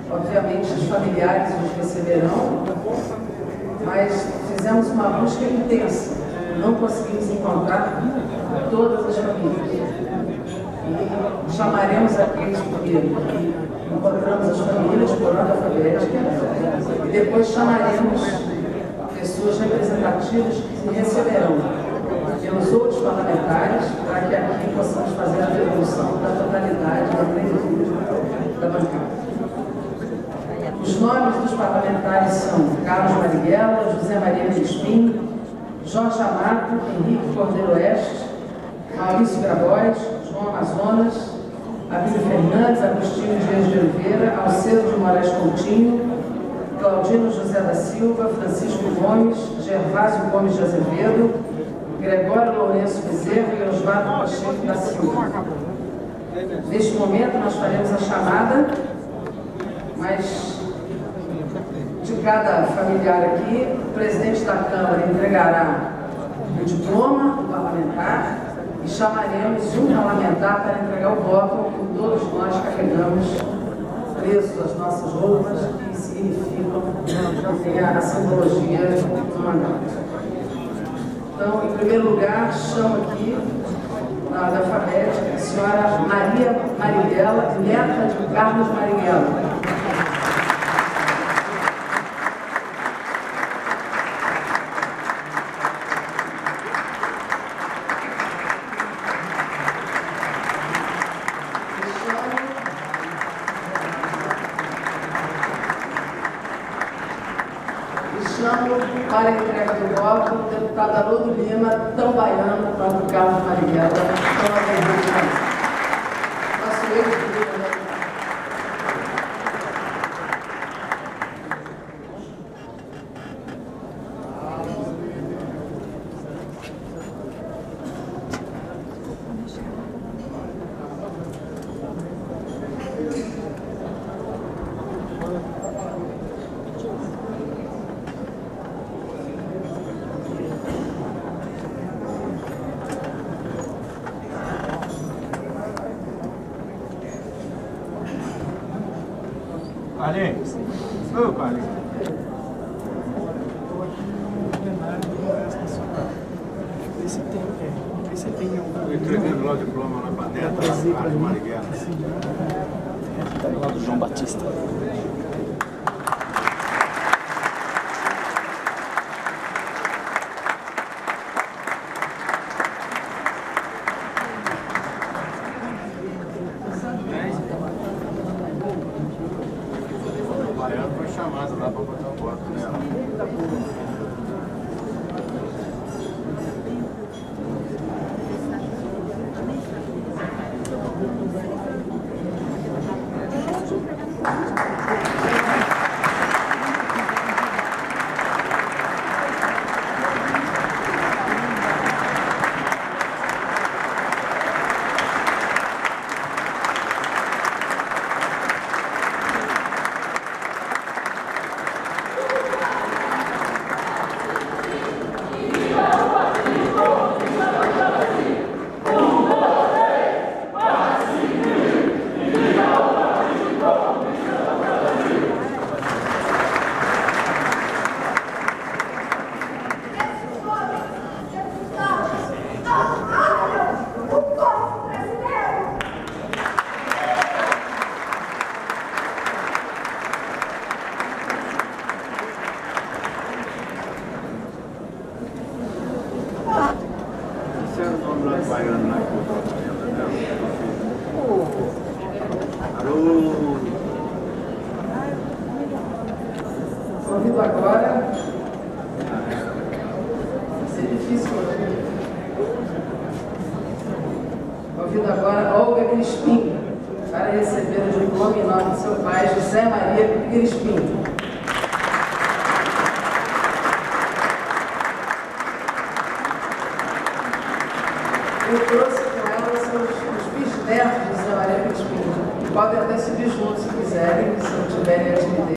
Obviamente, os familiares os receberão, mas fizemos uma busca intensa. Não conseguimos encontrar todas as famílias. E chamaremos aqueles primeiro que encontramos as famílias por ordem alfabética e depois chamaremos pessoas representativas que receberão pelos outros parlamentares para que aqui possamos fazer a devolução da totalidade da plenitude da bancada. Os nomes dos parlamentares são Carlos Marighella, José Maria Crispim, Jorge Amato, Henrique Cordeiro Oeste, Maurício Grabois, João Amazonas, Abílio Fernandes, Agostinho Dias de Oliveira, Alcedo de Moraes Coutinho, Claudino José da Silva, Francisco Gomes, Gervásio Gomes de Azevedo, Gregório Lourenço Bezerra e Osvaldo Pacheco da Silva. Neste momento nós faremos a chamada, mas de cada familiar aqui, o presidente da Câmara entregará o diploma do parlamentar e chamaremos um parlamentar para entregar o voto que todos nós carregamos presos às nossas roupas, que significam a simbologia do mandato. Então, em primeiro lugar, chamo aqui, na ordem alfabética, a senhora Maria Marighella, neta de Carlos Marighella. Chamo para a entrega do voto o deputado Haroldo Lima, tão baiano quanto o Carlos Marighella, tão aguerrido. Faço eu Palinho. Ô, Palinho. Esse tem um... Entregando lá o diploma lá para dentro, lá de Marighella. Tá do lado do João Batista. O baiano foi chamado lá para botar o voto nela. Convido agora, vai ser difícil hoje. Convido agora Olga Crispim para receber o diploma em nome de seu pai, José Maria Crispim. Eu trouxe com ela os bisnetos de José Maria Crispim. Podem até subir juntos se quiserem, se não tiverem a timidez.